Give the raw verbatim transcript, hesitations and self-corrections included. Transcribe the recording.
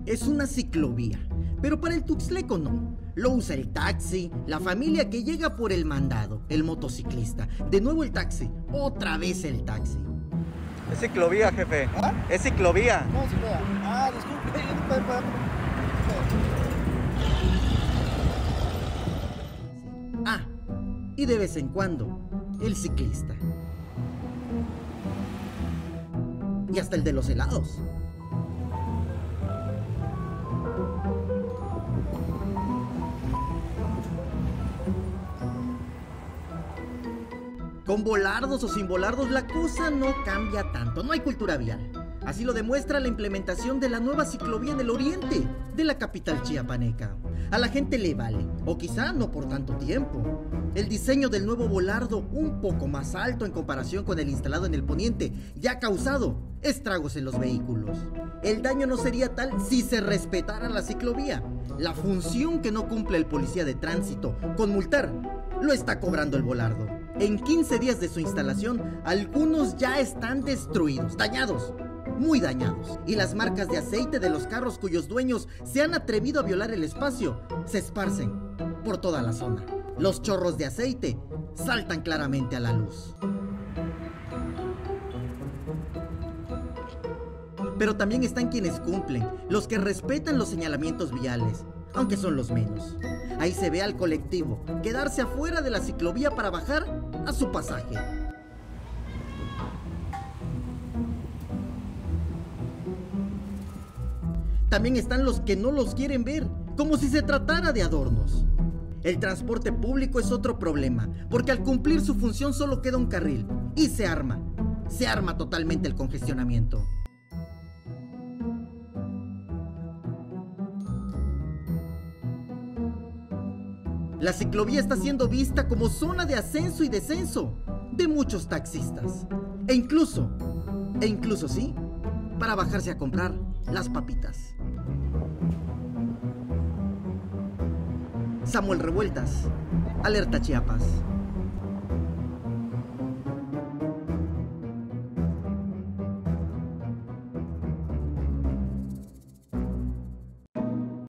es una ciclovía, pero para el tuxtleco no. Lo usa el taxi, la familia que llega por el mandado, el motociclista, de nuevo el taxi, otra vez el taxi. Es ciclovía, jefe. ¿Ah? Es ciclovía. ¿Cómo se vea? Ah, disculpe, yo no puedo parar. Ah, y de vez en cuando, el ciclista. Y hasta el de los helados. Con volardos o sin volardos, la cosa no cambia tanto, no hay cultura vial. Así lo demuestra la implementación de la nueva ciclovía en el oriente de la capital chiapaneca. A la gente le vale, o quizá no por tanto tiempo. El diseño del nuevo volardo, un poco más alto en comparación con el instalado en el poniente, ya ha causado estragos en los vehículos. El daño no sería tal si se respetara la ciclovía. La función que no cumple el policía de tránsito con multar, lo está cobrando el volardo. En quince días de su instalación, algunos ya están destruidos, dañados, muy dañados. Y las marcas de aceite de los carros cuyos dueños se han atrevido a violar el espacio se esparcen por toda la zona. Los chorros de aceite saltan claramente a la luz. Pero también están quienes cumplen, los que respetan los señalamientos viales, aunque son los menos. Ahí se ve al colectivo quedarse afuera de la ciclovía para bajar a su pasaje. También están los que no los quieren ver, como si se tratara de adornos. El transporte público es otro problema, porque al cumplir su función solo queda un carril y se arma, se arma totalmente el congestionamiento. La ciclovía está siendo vista como zona de ascenso y descenso de muchos taxistas. E incluso, e incluso sí, para bajarse a comprar las papitas. Samuel Revueltas, Alerta Chiapas.